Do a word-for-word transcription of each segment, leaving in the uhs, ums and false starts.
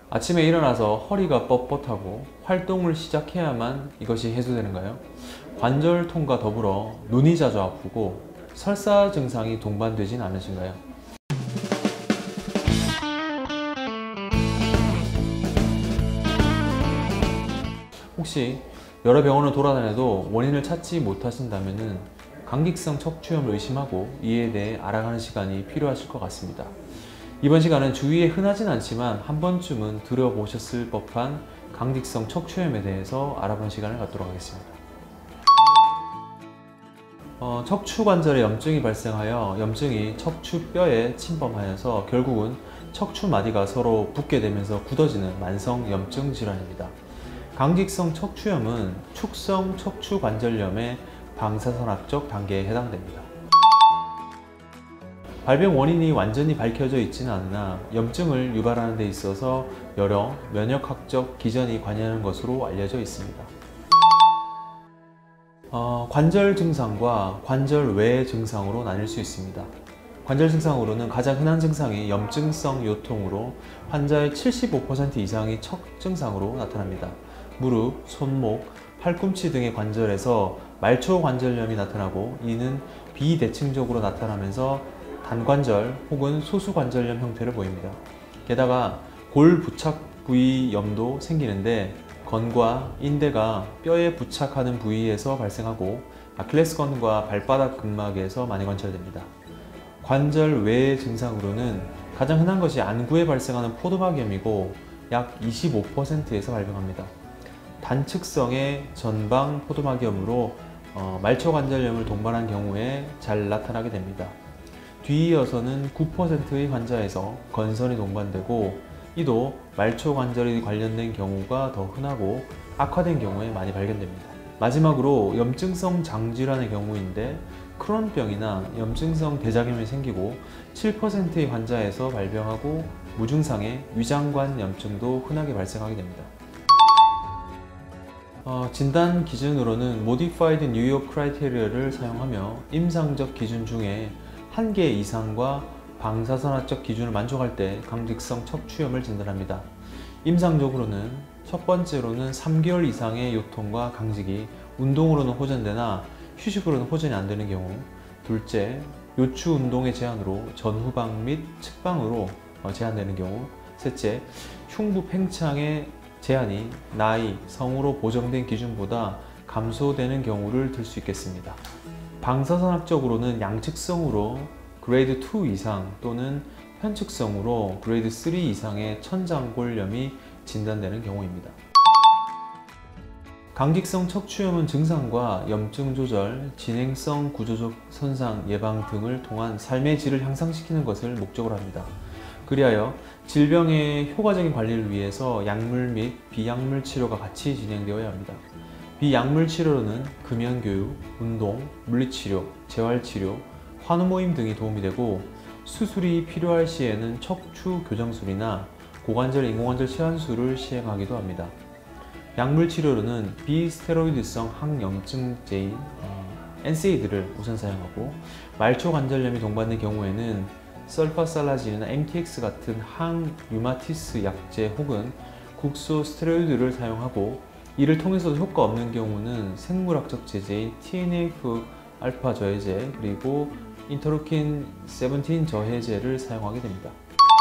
아침에 일어나서 허리가 뻣뻣하고 활동을 시작해야만 이것이 해소되는가요? 관절통과 더불어 눈이 자주 아프고 설사 증상이 동반되진 않으신가요? 혹시 여러 병원을 돌아다녀도 원인을 찾지 못하신다면 감기성 척추염을 의심하고 이에 대해 알아가는 시간이 필요하실 것 같습니다. 이번 시간은 주위에 흔하진 않지만 한 번쯤은 들어보셨을 법한 감기성 척추염에 대해서 알아보는 시간을 갖도록 하겠습니다. 어, 척추관절에 염증이 발생하여 염증이 척추뼈에 침범하여서 결국은 척추마디가 서로 붙게 되면서 굳어지는 만성 염증 질환입니다. 감기성 척추염은 축성 척추관절염의 방사선학적 단계에 해당됩니다. 발병 원인이 완전히 밝혀져 있지는 않으나 염증을 유발하는 데 있어서 여러 면역학적 기전이 관여하는 것으로 알려져 있습니다. 어, 관절 증상과 관절 외 증상으로 나뉠 수 있습니다. 관절 증상으로는 가장 흔한 증상이 염증성 요통으로 환자의 칠십오 퍼센트 이상이 척 증상으로 나타납니다. 무릎, 손목, 팔꿈치 등의 관절에서 말초관절염이 나타나고 이는 비대칭적으로 나타나면서 단관절 혹은 소수관절염 형태를 보입니다. 게다가 골 부착 부위 염도 생기는데 건과 인대가 뼈에 부착하는 부위에서 발생하고 아킬레스건과 발바닥 근막에서 많이 관찰됩니다. 관절 외 증상으로는 가장 흔한 것이 안구에 발생하는 포도막염이고 약 이십오 퍼센트에서 발병합니다. 단측성의 전방 포도막염으로 어, 말초관절염을 동반한 경우에 잘 나타나게 됩니다. 뒤이어서는 구 퍼센트의 환자에서 건선이 동반되고 이도 말초관절이 관련된 경우가 더 흔하고 악화된 경우에 많이 발견됩니다. 마지막으로 염증성 장질환의 경우인데 크론병이나 염증성 대장염이 생기고 칠 퍼센트의 환자에서 발병하고 무증상의 위장관 염증도 흔하게 발생하게 됩니다. 어, 진단 기준으로는 Modified New York Criteria를 사용하며 임상적 기준 중에 한 개 이상과 방사선학적 기준을 만족할 때 감기성 척추염을 진단합니다. 임상적으로는 첫 번째로는 삼 개월 이상의 요통과 강직이 운동으로는 호전되나 휴식으로는 호전이 안 되는 경우, 둘째, 요추 운동의 제한으로 전후방 및 측방으로 제한되는 경우, 셋째, 흉부 팽창의 제한이 나이, 성으로 보정된 기준보다 감소되는 경우를 들 수 있겠습니다. 방사선학적으로는 양측성으로 그레이드 이 이상 또는 편측성으로 그레이드 삼 이상의 천장골염이 진단되는 경우입니다. 감기성 척추염은 증상과 염증 조절, 진행성 구조적 손상 예방 등을 통한 삶의 질을 향상시키는 것을 목적으로 합니다. 그리하여 질병의 효과적인 관리를 위해서 약물 및 비약물 치료가 같이 진행되어야 합니다. 비약물 치료로는 금연교육, 운동, 물리치료, 재활치료, 환우모임 등이 도움이 되고 수술이 필요할 시에는 척추 교정술이나 고관절 인공관절 치환술을 시행하기도 합니다. 약물 치료로는 비스테로이드성 항염증제인 엔세이드를 우선 사용하고 말초관절염이 동반된 경우에는 설파살라진이나 엠티엑스 같은 항류마티스 약제 혹은 국소 스테로이드를 사용하고 이를 통해서도 효과 없는 경우는 생물학적 제제인 티엔에프 알파 저해제 그리고 인터루킨 십칠 저해제를 사용하게 됩니다.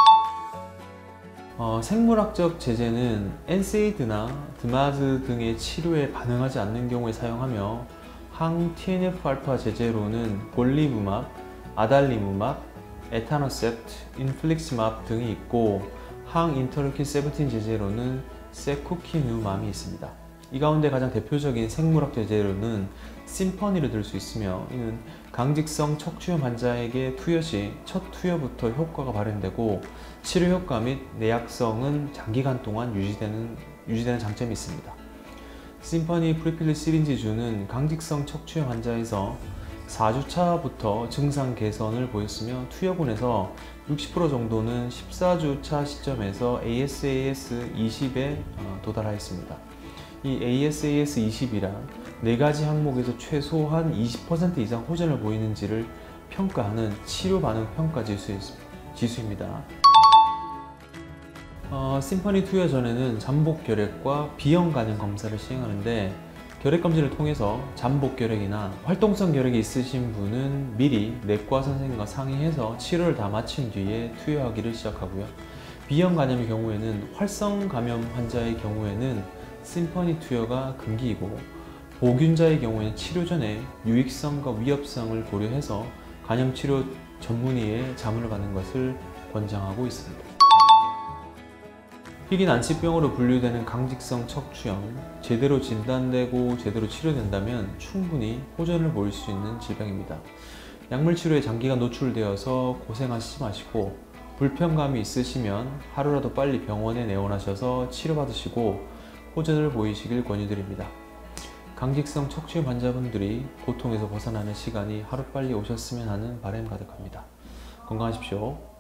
어, 생물학적 제제는 엔세이드나 드마즈 등의 치료에 반응하지 않는 경우에 사용하며 항 티엔에프 알파 제제로는 골리브맙, 아달리무맙, 에타너셉트, 인플릭시맙 등이 있고 항 인터루킨 십칠 제제로는 세쿠키누맘이 있습니다. 이 가운데 가장 대표적인 생물학 제제로는 심퍼니를 들 수 있으며 이는 강직성 척추염 환자에게 투여 시 첫 투여부터 효과가 발현되고 치료 효과 및 내약성은 장기간 동안 유지되는, 유지되는 장점이 있습니다. 심퍼니 프리필드 시린지주는 강직성 척추염 환자에서 사 주차부터 증상 개선을 보였으며 투여군에서 육십 퍼센트 정도는 십사 주차 시점에서 에이에스에이에스 이십에 도달하였습니다. 이 에이에스에이에스 이십이란 네 가지 항목에서 최소한 이십 퍼센트 이상 호전을 보이는지를 평가하는 치료 반응 평가 지수입니다. 어, 심퍼니 투여 전에는 잠복 결핵과 비형 간염 검사를 시행하는데, 결핵 검진을 통해서 잠복 결핵이나 활동성 결핵이 있으신 분은 미리 내과 선생님과 상의해서 치료를 다 마친 뒤에 투여하기를 시작하고요. 비형 간염의 경우에는 활성 감염 환자의 경우에는 심퍼니 투여가 금기이고, 보균자의 경우에는 치료 전에 유익성과 위협성을 고려해서 간염치료 전문의의 자문을 받는 것을 권장하고 있습니다. 희귀 난치병으로 분류되는 강직성 척추염, 제대로 진단되고 제대로 치료된다면 충분히 호전을 보일 수 있는 질병입니다. 약물 치료에 장기간 노출되어서 고생하시지 마시고, 불편감이 있으시면 하루라도 빨리 병원에 내원하셔서 치료받으시고 호전을 보이시길 권유드립니다. 강직성 척추염 환자분들이 고통에서 벗어나는 시간이 하루빨리 오셨으면 하는 바람 가득합니다. 건강하십시오.